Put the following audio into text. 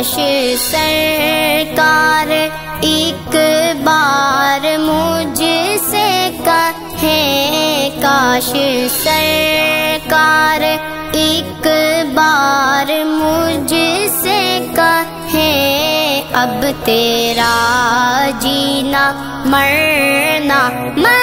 काश सरकार एक बार मुझसे कहे, काश सरकार एक बार मुझसे कहे, अब तेरा जीना मरना